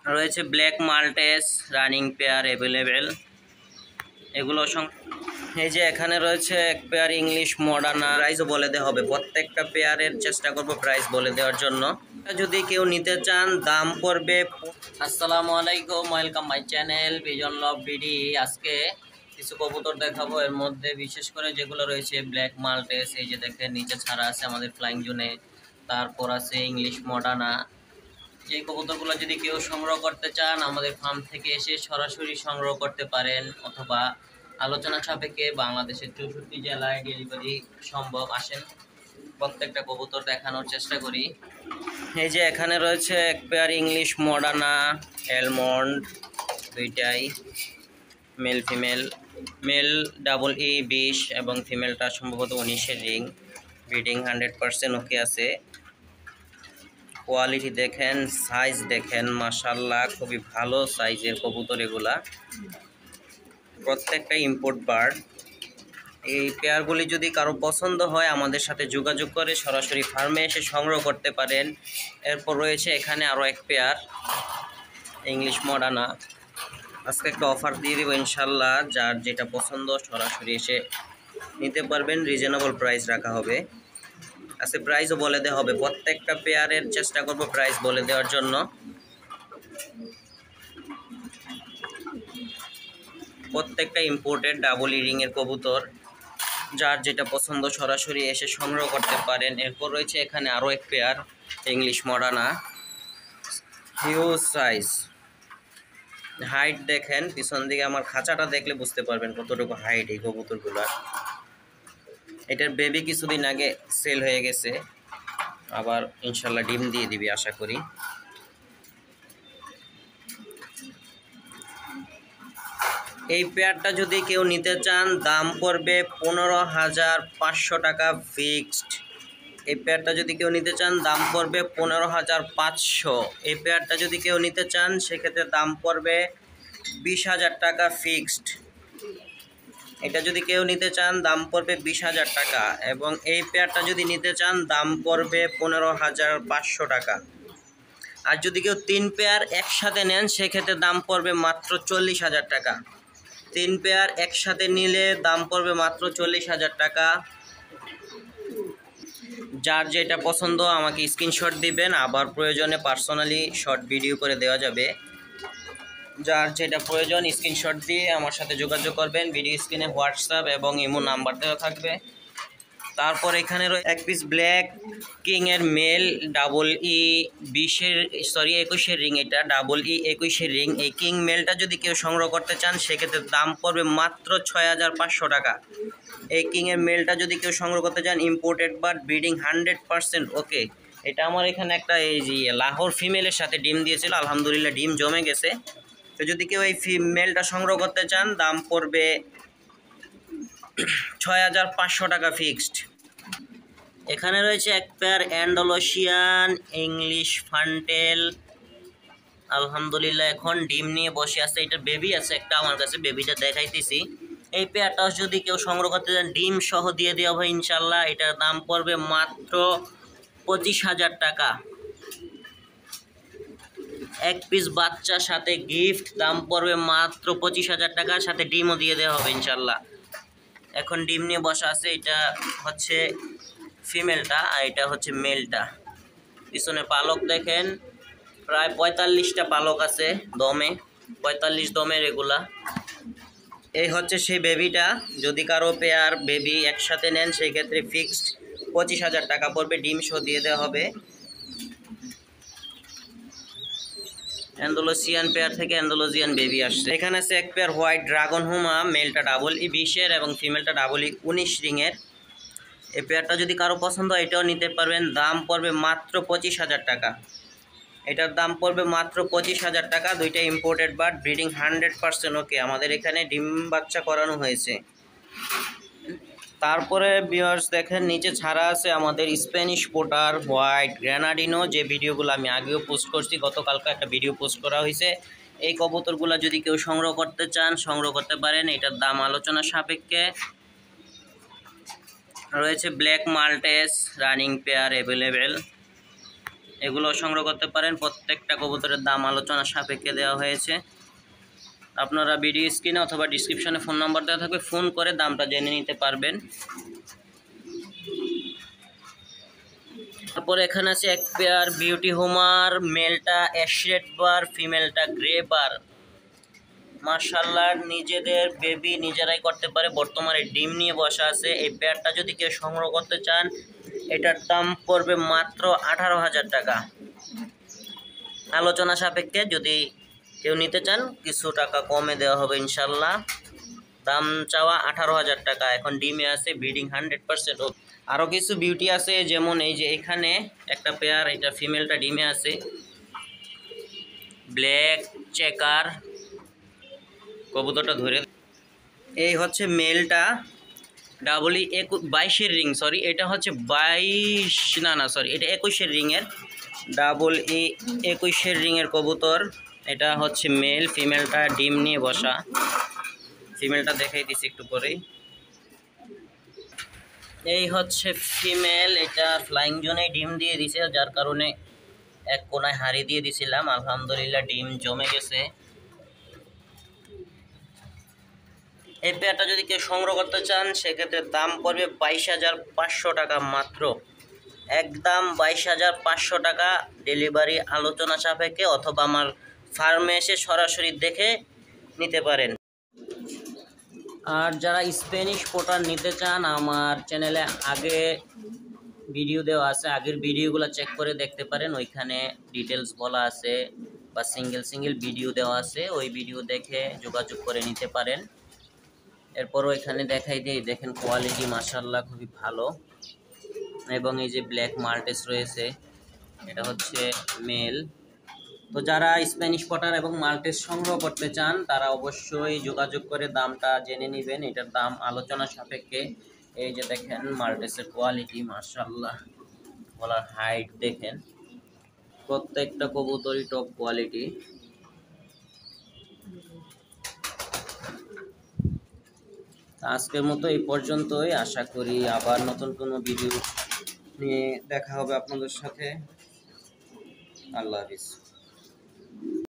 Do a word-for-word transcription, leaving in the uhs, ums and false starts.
রয়েছে black Maltese running pair available. এগুলো এই যে এখানে রয়েছে এক পেয়ার ইংলিশ মডার্না। প্রাইসও বলে দেওয়া হবে, প্রত্যেকটা পেয়ারের চেষ্টা করব প্রাইস বলে দেওয়ার জন্য। যদি কেউ নিতে চান দাম পড়বে। আসসালামু আলাইকুম, welcome my channel vision love BD. আজকে কিছু কবুতর দেখাবো, এর মধ্যে বিশেষ করে যেগুলো রয়েছে ব্ল্যাক মাল্টেস, এই যে দেখেন নিচে ছাড়া আছে আমাদের ফ্লাইং জোনে। তারপর আছে ইংলিশ মডার্না। এই কবুতরগুলো যদি কেউ সংগ্রহ করতে চান আমাদের ফার্ম থেকে এসে সরাসরি সংগ্রহ করতে পারেন, অথবা আলোচনা সাপেক্ষে বাংলাদেশের চৌষট্টি জেলায় ডেলিভারি সম্ভব। আসেন প্রত্যেকটা কবুতর দেখানোর চেষ্টা করি। এই যে এখানে রয়েছে এক পেয়ার ইংলিশ মডার্না অ্যালমন্ড, দুইটাই male female. Male double E বিশ এবং ফিমেলটা সম্ভবত উনিশের রিং। ব্রিডিং হান্ড্রেড পারসেন্ট ওকে আছে। কোয়ালিটি দেখেন, সাইজ দেখেন, মাশাআল্লাহ খুবই ভালো সাইজের কবুতর এগুলা, প্রত্যেকটা ইম্পোর্ট বার্ড। এই পেয়ারগুলি যদি কারো পছন্দ হয় আমাদের সাথে যোগাযোগ করে সরাসরি ফার্মে এসে সংগ্রহ করতে পারেন। এরপর রয়েছে এখানে আরও এক পেয়ার ইংলিশ মডার্না। আজকে একটা অফার দিয়ে দেবো ইনশাল্লাহ, যার যেটা পছন্দ সরাসরি এসে নিতে পারবেন, রিজনেবল প্রাইস রাখা হবে। আজকে প্রাইসও বলে দেওয়া হবে, প্রত্যেকটা পেয়ারের চেষ্টা করব প্রাইস বলে দেওয়ার জন্য। প্রত্যেকটা ইম্পোর্টেড ডাবল ইরিং এর কবুতর, যার যেটা পছন্দ সরাসরি এসে সংগ্রহ করতে পারেন। এরপর রয়েছে এখানে আরও এক pair English Modena, huge size. Height দেখেন, পিছন দিকে আমার খাঁচাটা দেখলে বুঝতে পারবেন কতটুকু হাইট এই কবুতরগুলোর। এটার বেবি কিছুদিন আগে সেল হয়ে গেছে, আবার ইনশাল্লাহ ডিম দিয়ে দিবি আশা করি। এই পেয়ারটা যদি কেউ নিতে চান দাম পড়বে পনেরো হাজার পাঁচশো টাকা ফিক্সড। এই পেয়ারটা যদি কেউ নিতে চান দাম পড়বে পনেরো হাজার পাঁচশো। এই পেয়ারটা যদি কেউ নিতে চান সেক্ষেত্রে দাম পড়বে বিশ হাজার টাকা ফিক্সড। এটা যদি কেউ নিতে চান দাম পড়বে বিশ হাজার টাকা, এবং এই পেয়ারটা যদি নিতে চান দাম পড়বে পনেরো হাজার পাঁচশো টাকা। আর যদি কেউ তিন পেয়ার একসাথে নেন সেক্ষেত্রে দাম পড়বে মাত্র চল্লিশ হাজার টাকা। তিন পেয়ার একসাথে নিলে দাম পড়বে মাত্র চল্লিশ হাজার টাকা। যার যেটা পছন্দ আমাকে স্ক্রিনশট দিবেন, আবার প্রয়োজনে পার্সোনালি শর্ট ভিডিও করে দেওয়া যাবে। যার যেটা প্রয়োজন স্ক্রিনশট দিয়ে আমার সাথে যোগাযোগ করবেন। ভিডিও স্ক্রিনে হোয়াটসঅ্যাপ এবং ইমো নাম্বার দেওয়া থাকবে। তারপর এখানে এক পিস ব্ল্যাক কিংয়ের মেল ডাবল ই বিশের সরি একুশের রিং, এটা ডাবল ই একুশের রিং। এই কিং মেলটা যদি কেউ সংগ্রহ করতে চান সেক্ষেত্রে দাম পড়বে মাত্র ছয় হাজার পাঁচশো টাকা। এই কিংয়ের মেলটা যদি কেউ সংগ্রহ করতে চান, imported but breeding hundred percent okay. এটা আমার এখানে একটা এই যে লাহোর ফিমেলের সাথে ডিম দিয়েছিল, আলহামদুলিল্লাহ ডিম জমে গেছে। তো যদি কেউ এই ফিমেলটা সংগ্রহ করতে চান দাম পড়বে ছয় হাজার পাঁচশো টাকা ফিক্সড। এখানে রয়েছে এক পেয়ার অ্যান্ডালুসিয়ান ইংলিশ ফান্টেল, আলহামদুলিল্লাহ এখন ডিম নিয়ে বসে আছে। এটার বেবি আছে একটা আমার কাছে, বেবিটা দেখাইতেছি। এই পেয়ারটাও যদি কেউ সংগ্রহ করতে চান ডিম সহ দিয়ে দেওয়া হয় ইনশাল্লাহ। এটার দাম পড়বে মাত্র পঁচিশ হাজার টাকা। এক পিস বাচ্চার সাথে গিফট, দাম পড়বে মাত্র পঁচিশ হাজার টাকা, সাথে ডিমও দিয়ে দেওয়া হবে ইনশাল্লাহ। এখন ডিম নিয়ে বসা আছে, এটা হচ্ছে ফিমেলটা আর এটা হচ্ছে মেলটা। পিছনে পালক দেখেন, প্রায় পঁয়তাল্লিশটা পালক আছে দমে, পঁয়তাল্লিশ দমের এগুলা। এই হচ্ছে সেই বেবিটা। যদি কারো পেয়ার বেবি একসাথে নেন সেই ক্ষেত্রে ফিক্সড পঁচিশ হাজার টাকা পড়বে, ডিম শো দিয়ে দেওয়া হবে। অ্যান্ডালুসিয়ান পেয়ার থেকে অ্যান্ডালুসিয়ান বেবি আসছে। এখানে আছে এক পেয়ার হোয়াইট ড্রাগন হুমা, মেলটা ডাবল ই বিশের এবং ফিমেলটা ডাবল ই উনিশ রিংয়ের। এই পেয়ারটা যদি কারো পছন্দ হয় এটাও নিতে পারবেন, দাম পড়বে মাত্র পঁচিশ হাজার টাকা। এটার দাম পড়বে মাত্র পঁচিশ হাজার টাকা। দুইটা imported but, breeding hundred percent okay, আমাদের এখানে ডিম বাচ্চা করানো হয়েছে। তারপরে ভিউয়ার্স দেখেন নিচে ছাড়া আছে আমাদের স্প্যানিশ পোটার হোয়াইট গ্রেনাডিনো, যে ভিডিওগুলো আমি আগেও পোস্ট করছি, গতকালকে একটা ভিডিও পোস্ট করা হয়েছে। এই কবুতরগুলো যদি কেউ সংগ্রহ করতে চান সংগ্রহ করতে পারেন, এটার দাম আলোচনা সাপেক্ষে। রয়েছে black Maltese running pair available. এগুলো সংগ্রহ করতে পারেন। প্রত্যেকটা কবুতরের দাম আলোচনা সাপেক্ষে দেওয়া হয়েছে। আপনারা ভিডিও স্ক্রিনে অথবা ডিসক্রিপশনে ফোন নাম্বার দেওয়া থাকবে, ফোন করে দামটা জেনে নিতে পারবেন। তারপর এখানে আছে এক পেয়ার বিউটি হোমার, মেলটা অ্যাশরেড বার, ফিমেলটা গ্রে বার। মাশাআল্লাহ, নিজেদের বেবি নিজেরাই করতে পারে, বর্তমানে ডিম নিয়ে বসা আছে। এই পেয়ারটা যদি কেউ সংগ্রহ করতে চান, এটার দাম পড়বে মাত্র আঠারো হাজার টাকা। আলোচনা সাপেক্ষে যদি কেউ নিতে চান কিছু টাকা কমে দেওয়া হবে ইনশাল্লাহ। দাম চাওয়া আঠারো হাজার টাকা। এখন ডিমে আছে, ব্রিডিং হান্ড্রেড পার্সেন্ট। আরও কিছু বিউটি আছে, যেমন এই যে এখানে একটা পেয়ার, এটা ফিমেলটা ডিমে আছে, ব্ল্যাক চেকার কবুতরটা ধরে। এই হচ্ছে মেলটা, ডাবল ই একু বাইশের রিং, সরি এটা হচ্ছে বাইশ না না সরি এটা একুশের রিংয়ের, ডাবল ই একুশের রিংয়ের কবুতর। এটা হচ্ছে মেল, ফিমেলটা ডিম নিয়ে বসা। ফিমেলটা দেখাই দিচ্ছি একটু পরেই। এই হচ্ছে ফিমেল, এটা ফ্লাইং জোনে ডিম দিয়ে দিছে, যার কারণে এক কোনায় হাড়ি দিয়ে দিছিলাম। আলহামদুলিল্লাহ ডিম জমে গেছে। এই পেয়ারটা যদি কেউ সংগ্রহ করতে চান সেক্ষেত্রে দাম পড়বে বাইশ হাজার পাঁচশো টাকা মাত্র, একদম বাইশ হাজার পাঁচশো টাকা। ডেলিভারি আলোচনা সাপেক্ষে, অথবা আমার ফার্মে এসে সরাসরি দেখে নিতে পারেন। আর যারা স্প্যানিশ পোটার নিতে চান, আমার চ্যানেলে আগে ভিডিও দেওয়া আছে, আগের ভিডিওগুলো চেক করে দেখতে পারেন, ওইখানে ডিটেলস বলা আছে বা সিঙ্গেল সিঙ্গেল ভিডিও দেওয়া আছে, ওই ভিডিও দেখে যোগাযোগ করে নিতে পারেন। এরপরও এখানে দেখাই দিই, দেখেন কোয়ালিটি মাশাআল্লাহ খুবই ভালো। এবং এই যে ব্ল্যাক মাল্টেস রয়েছে, এটা হচ্ছে মেল। তো যারা স্প্যানিশ পটার এবং মাল্টেস সংগ্রহ করতে চান তারা অবশ্যই যোগাযোগ করে দামটা জেনে নেবেন। এটার দাম আলোচনা সাপেক্ষে। এই যে দেখেন মাল্টেসের কোয়ালিটি মাশাআল্লাহ, গলার হাইট দেখেন, প্রত্যেকটা কবুতরই টপ কোয়ালিটি। আজকের মতো এই পর্যন্তই, আশা করি আবার নতুন কোনো ভিডিও নিয়ে দেখা হবে আপনাদের সাথে। আল্লাহ হাফিজ।